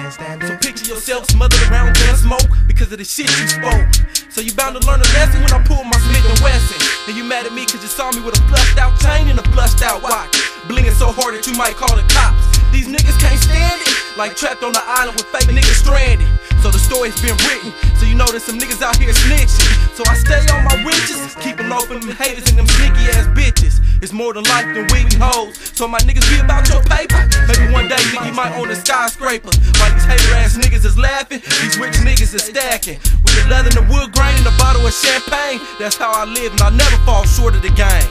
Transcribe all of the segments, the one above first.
can't stand it. So picture yourself smothered around gun smoke because of the shit you spoke. So you bound to learn a lesson when I pull my Smith & Wesson. And you mad at me cause you saw me with a flushed out chain and a flushed out watch, blinging so hard that you might call the cops. These niggas can't stand it, like trapped on the island with fake niggas stranded. So the story's been written, so you know there's some niggas out here snitching. So I stay on my riches, keep it low from them haters and them sneaky ass bitches. It's more than life than weedy hoes. So my niggas be about your paper. Maybe one day nigga you might own a skyscraper. While these hater ass niggas is laughing, these rich niggas is stacking. With the leather and the wood grain and a bottle of champagne. That's how I live and I never fall short of the game.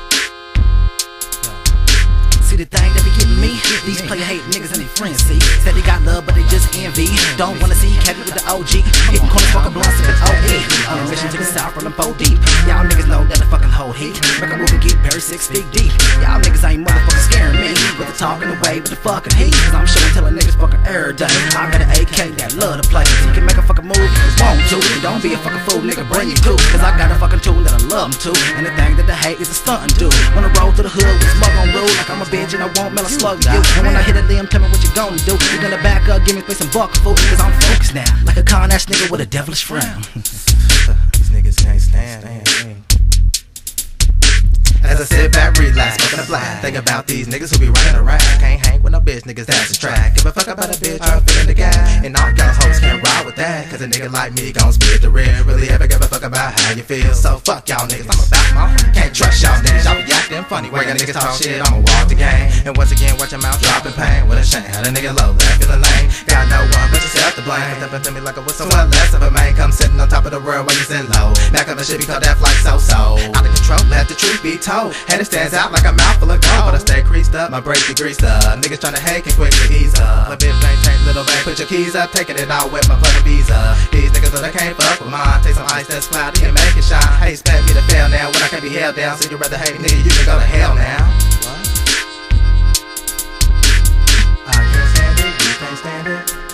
See the thing that be getting me? These player hate niggas and they friends, see? Said they got love, but they just envy. Don't wanna see Kevin with the OG. Hitting corners, fucking blunts, sipping OE. On a mission to the south, rolling 4 deep. Y'all niggas know that I fucking hold heat. Make a move and get buried 6 feet deep. Y'all niggas ain't motherfucking scaring me with the talking away, with the fucking heat. Cause I'm sure telling niggas fucking every day. I got an AK that love to play. So you can make a fucking move if you want to. And don't be a fucking fool, nigga, bring your too. Cause I got a fucking tool that I love them to. And the thing that they hate is a stuntin' dude. Wanna roll through the hood with smug on rule like I'm a bitch and I won't mail a slug to you. And when I hit a limb, tell me what you gonna do. You gonna back up, give me space and buck fool. Cause I'm focused now, like a con ass nigga with a devilish frown. These niggas can't stand it. As I sit back, relax, smoking a black. Think about these niggas who be running around. Can't hang with no bitch, niggas that's a track. Give a fuck about a bitch, I'm feeling the guy. And all y'all hoes can't ride with that. Cause a nigga like me gon' spit the real. Really ever give a fuck about how you feel. So fuck y'all niggas, I'm about my own. Can't trust y'all niggas, y'all be acting funny. Where y'all niggas talk shit, I'ma walk the game. And once again, watch your mouth dropping pain. What a shame, how the nigga low, that feeling lame. Got no one but yourself to blame. Step up to me like I was somewhat less of a man. Come sitting on top of the world while you sitting low. Back up the shit because that flight so out of control, let the truth be told. Head stands out like a mouthful of gold. But I stay creased up, my brakes get greased up. Niggas tryna hate can quickly ease up. My bitch ain't changed, little bang, put your keys up. Taking it out with my fucking visa. These niggas that I can't fuck with mine. Take some ice that's cloudy and make it shine. Hey, expect me to fail now when I can't be held down. So you rather hate nigga, you can go to hell now. What? I can't stand it, you can't stand it.